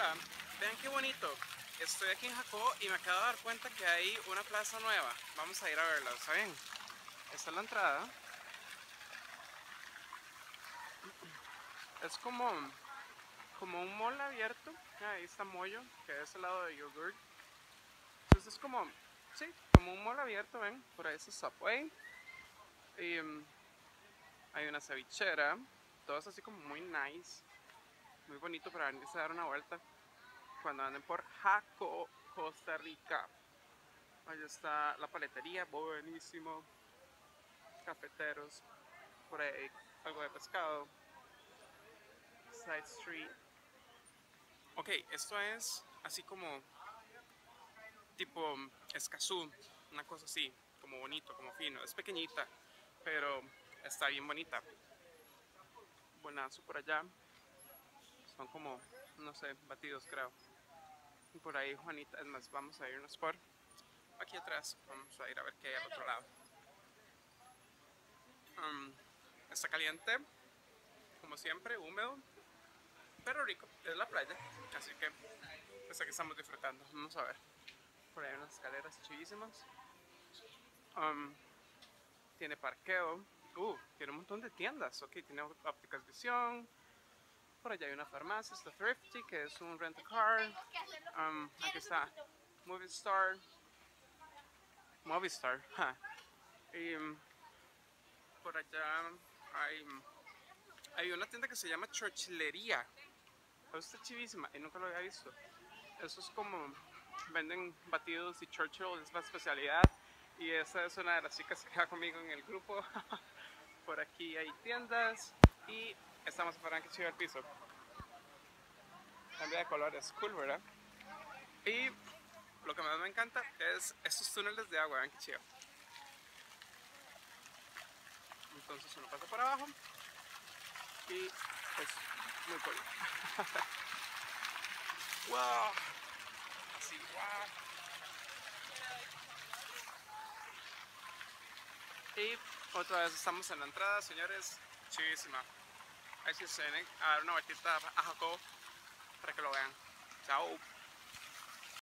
Hola, vean qué bonito. Estoy aquí en Jacó y me acabo de dar cuenta que hay una plaza nueva. Vamos a ir a verla, ¿saben? Esta es la entrada. Es como un mall abierto. Ahí está Moyo, que es el lado de yogurt. Entonces es como, sí, como un mall abierto, ven. Por ahí está Subway. Y hay una cevichera. Todo es así como muy nice. Muy bonito para venirse a dar una vuelta cuando anden por Jacó, Costa Rica. Ahí está la paletería, buenísimo. Cafeteros, por ahí algo de pescado. Side Street. Ok, esto es así como tipo Escazú, una cosa así, como bonito, como fino. Es pequeñita, pero está bien bonita. Buenazo por allá. Son como, no sé, batidos creo. Y por ahí Juanita, es más, vamos a irnos por aquí atrás. Vamos a ir a ver qué hay al otro lado. Está caliente, como siempre, húmedo, pero rico. Es la playa, así que pues aquí estamos disfrutando. Vamos a ver. Por ahí hay unas escaleras chivísimas. Um, Tiene parqueo. Tiene un montón de tiendas. Ok, tiene ópticas visión. Por allá hay una farmacia, está Thrifty, que es un rent a car. Aquí está Movistar. Movistar. Y por allá hay una tienda que se llama Churchilería. Eso está chivísima y nunca lo había visto. Eso es como venden batidos y Churchill es la especialidad. Y esa es una de las chicas que va conmigo en el grupo. Por aquí hay tiendas y estamos afuera que chido el piso. Cambia de colores, cool, ¿verdad? Y lo que más me encanta es estos túneles de agua, vean que chido. Entonces uno pasa por abajo y es muy cool. ¡Wow! Así, wow. Y otra vez estamos en la entrada, señores. Chivísima. Ahí sí se vienen a dar una vueltita a Jacó para que lo vean. Chao.